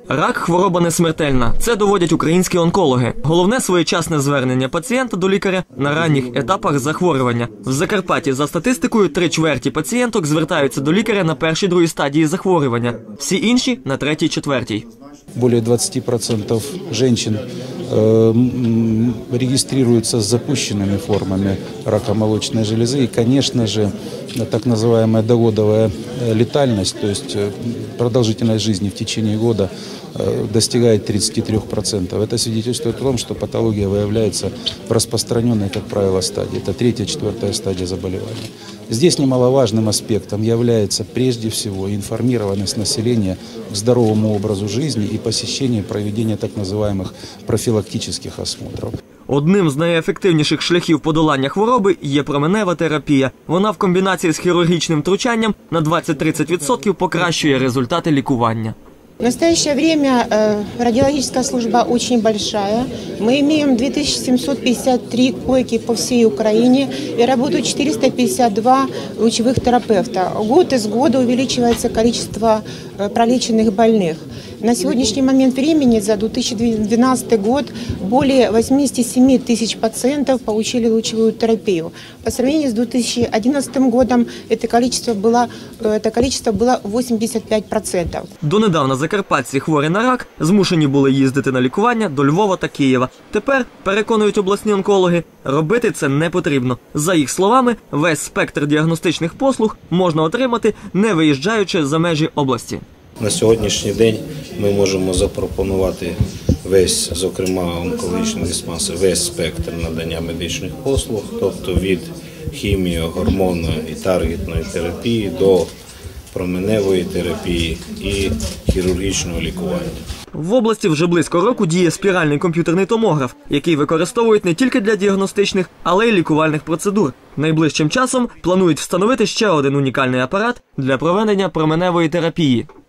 Рак – хвороба не смертельна. Це доводять українські онкологи. Головне – своєчасне звернення пацієнта до лікаря на ранніх етапах захворювання. В Закарпатті, за статистикою, 3/4 пацієнток звертаються до лікаря на першій-другій стадії захворювання. Всі інші – на третій-четвертій. Более 20% женщин регистрируются с запущенными формами рака молочной железы. И, конечно же, так называемая догодовая летальность, то есть продолжительность жизни в течение года достигает 33%. Это свидетельствует о том, что патология выявляется в распространенной, как правило, стадии. Это 3-4 стадия заболевания. Здесь немаловажным аспектом является прежде всего информированность населения к здоровому образу жизни и посещение проведения так называемых профилактических осмотров. Одним з найефективніших шляхів подолання хвороби є променева терапія. Вона в комбінації з хірургічним втручанням на 20-30% покращує результати лікування. В настоящее время радиологическая служба очень большая. Мы имеем 2753 койки по всей Украине и работают 452 лучевых терапевта. Год из года увеличивается количество пролеченных больных. На сегодняшний момент времени за 2012 год более 87 тысяч пациентов получили лучевую терапию. По сравнению с 2011 годом это количество было 85%. Донедавна закарпатці хворі на рак змушені були їздити на лікування до Львова та Києва. Тепер, переконують обласні онкологи, робити це не потрібно. За їх словами, весь спектр діагностичних послуг можна отримати, не виїжджаючи за межі області. На сьогоднішній день ми можемо запропонувати весь, зокрема онкологічної дисмаси, весь спектр надання медичних послуг, тобто від хімії, гормонної і таргетної терапії до променевої терапії і хірургічного лікування. В області вже близько року діє спіральний комп'ютерний томограф, який використовують не тільки для діагностичних, але й лікувальних процедур. Найближчим часом планують встановити ще один унікальний апарат для проведення променевої терапії.